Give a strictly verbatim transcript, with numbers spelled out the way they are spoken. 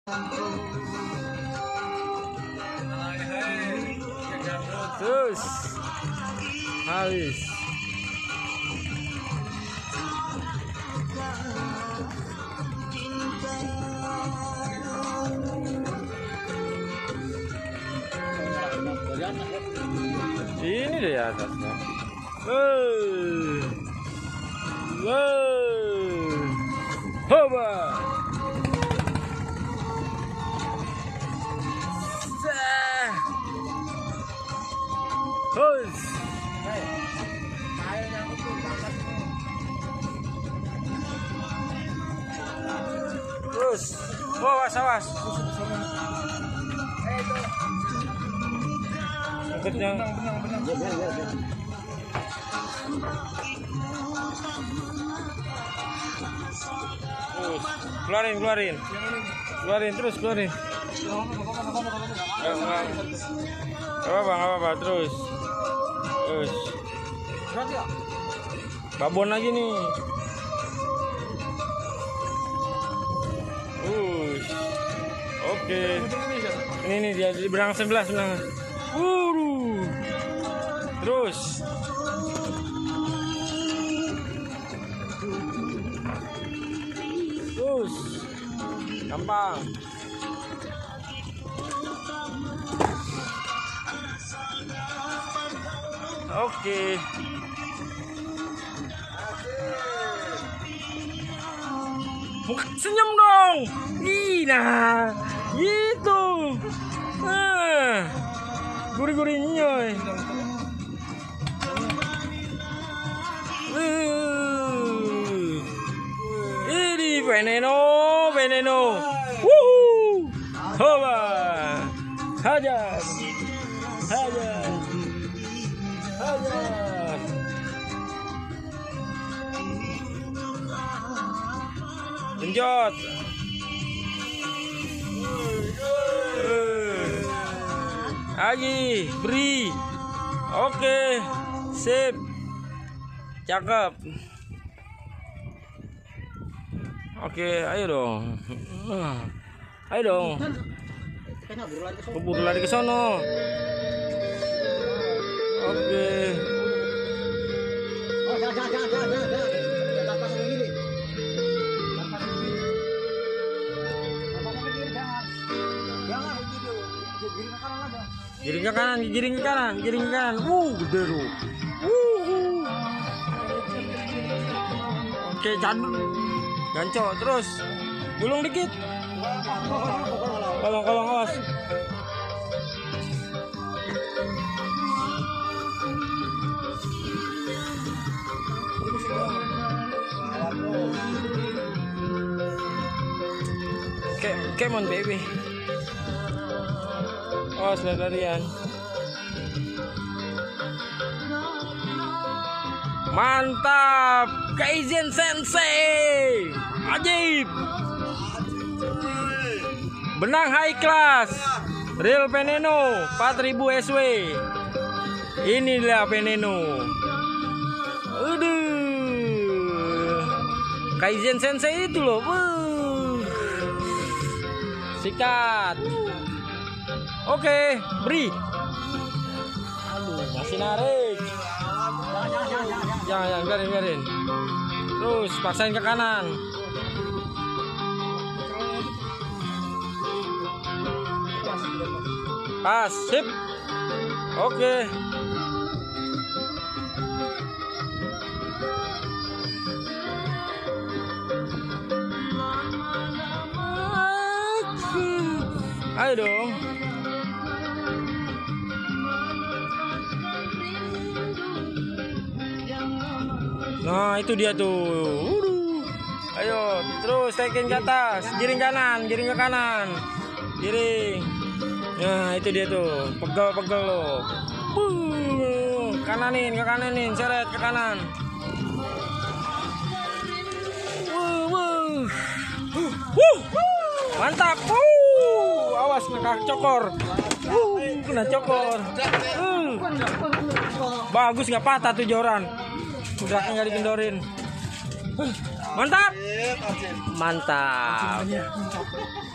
Terus habis. Ini deh atasnya. Wow. Wow. Hoba. Hus. Terus, oh, awas awas. Angkatnya. Terus, keluarin, keluarin, keluarin terus, keluarin. Gak apa-apa, gak apa-apa, terus. Terus babon lagi nih. Ush. Oke. Ini nih dia di belakang sebelah sebelah. Uh. Terus. Terus. Gampang. Oke. Senyum dong. Nah, gitu. Nah, gurih-gurih nyoy. Ini veneno, veneno. Wuhu. Hoba. Hajar. Hajar. Hajar. Genjot. Lagi, beri. Oke, sip. Cakep. Oke, ayo dong. Ayo dong. Keburu lari ke sono. Oke. Oh, jangan, jangan, jangan, jangan, jangan. Jangan pasang begini. Jangan pasang begini. Jangan pasang begini, jangan. Jangan begitu. Giring ke kanan aja. Giring ke kanan, giring ke kanan, giring ke kanan. Wuh, gede tuh. Wuh. Oke, jadul. Gancok terus. Gulung dikit. Kolong, kolong, awas. Come on baby. Oh, lari-larian. Mantap, Kaizen Sensei. Ajib. Benang high class. Real Veneno empat ribu S W. Inilah Veneno. Aduh. Kaizen Sensei itu loh. Wuh. Sikat. Oke, beri. Aduh, masih narik. Jangan, jangan, biarin, biarin. Terus paksain ke kanan. Pas, sip. Oke. Ayo dong. Nah, itu dia tuh. Uduh. Ayo, terus taikin ke atas, giring kanan, giring ke kanan. Giring. Nah, itu dia tuh. Pegel-pegel loh. Uh, kananin, ke kananin, seret ke kanan. Wuh, wuh. Wuh. Mantap. Wuh. Awas kena cokor. Uh, kena cokor. Uh. Bagus, nggak patah tuh joran. Udah nggak dikendorin. Mantap. Mantap.